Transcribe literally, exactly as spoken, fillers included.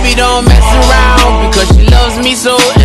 baby don't mess around, because she loves me so.